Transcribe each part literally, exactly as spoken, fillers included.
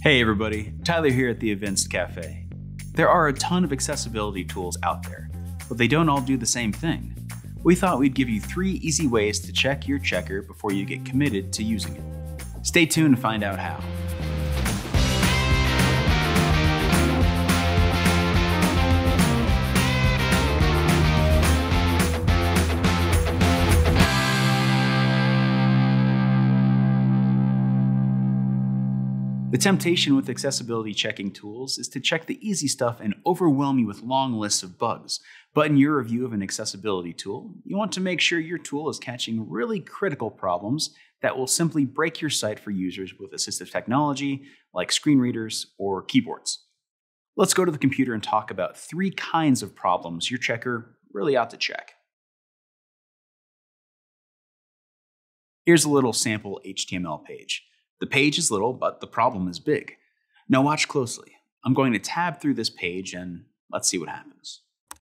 Hey everybody, Tyler here at the Events Cafe. There are a ton of accessibility tools out there, but they don't all do the same thing. We thought we'd give you three easy ways to check your checker before you get committed to using it. Stay tuned to find out how. The temptation with accessibility checking tools is to check the easy stuff and overwhelm you with long lists of bugs. But in your review of an accessibility tool, you want to make sure your tool is catching really critical problems that will simply break your site for users with assistive technology like screen readers or keyboards. Let's go to the computer and talk about three kinds of problems your checker really ought to check. Here's a little sample H T M L page. The page is little, but the problem is big. Now watch closely. I'm going to tab through this page and let's see what happens.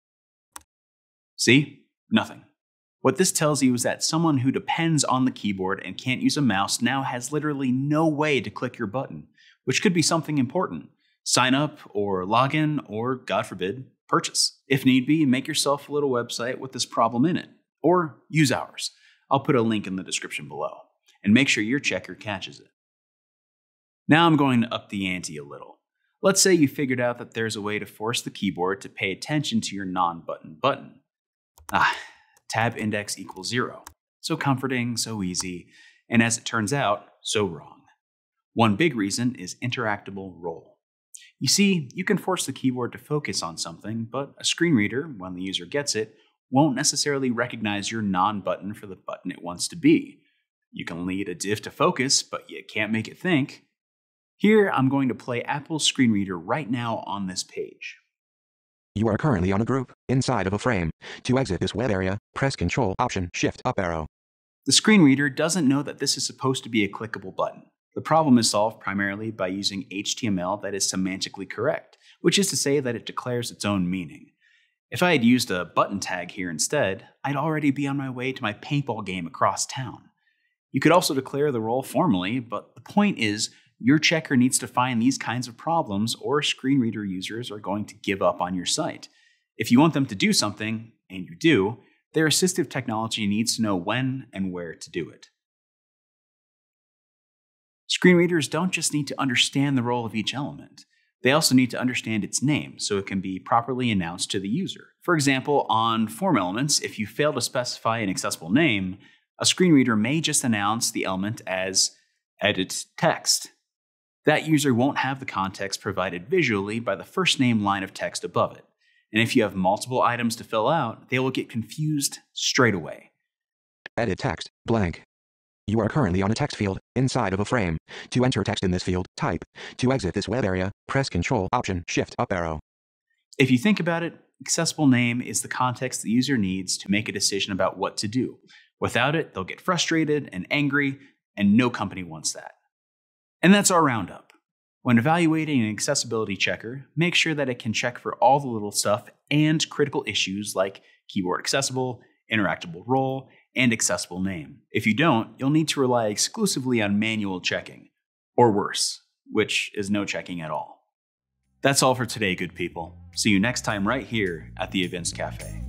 See? Nothing. What this tells you is that someone who depends on the keyboard and can't use a mouse now has literally no way to click your button, which could be something important. Sign up or log in or, God forbid, purchase. If need be, make yourself a little website with this problem in it. Or use ours. I'll put a link in the description below. And make sure your checker catches it. Now I'm going to up the ante a little. Let's say you figured out that there's a way to force the keyboard to pay attention to your non-button button. Ah, tab index equals zero. So comforting, so easy, and as it turns out, so wrong. One big reason is Interactable Role. You see, you can force the keyboard to focus on something, but a screen reader, when the user gets it, won't necessarily recognize your non-button for the button it wants to be. You can lead a div to focus, but you can't make it think. Here, I'm going to play Apple's screen reader right now on this page. You are currently on a group, inside of a frame. To exit this web area, press Control Option Shift up arrow. The screen reader doesn't know that this is supposed to be a clickable button. The problem is solved primarily by using H T M L that is semantically correct, which is to say that it declares its own meaning. If I had used a button tag here instead, I'd already be on my way to my paintball game across town. You could also declare the role formally, but the point is, your checker needs to find these kinds of problems or screen reader users are going to give up on your site. If you want them to do something, and you do, their assistive technology needs to know when and where to do it. Screen readers don't just need to understand the role of each element. They also need to understand its name so it can be properly announced to the user. For example, on form elements, if you fail to specify an accessible name, a screen reader may just announce the element as edit text. That user won't have the context provided visually by the first name line of text above it. And if you have multiple items to fill out, they will get confused straight away. Edit text, blank. You are currently on a text field, inside of a frame. To enter text in this field, type. To exit this web area, press Control Option Shift up arrow. If you think about it, accessible name is the context the user needs to make a decision about what to do. Without it, they'll get frustrated and angry, and no company wants that. And that's our roundup. When evaluating an accessibility checker, make sure that it can check for all the little stuff and critical issues like keyboard accessible, interactable role, and accessible name. If you don't, you'll need to rely exclusively on manual checking, or worse, which is no checking at all. That's all for today, good people. See you next time right here at the Events Cafe.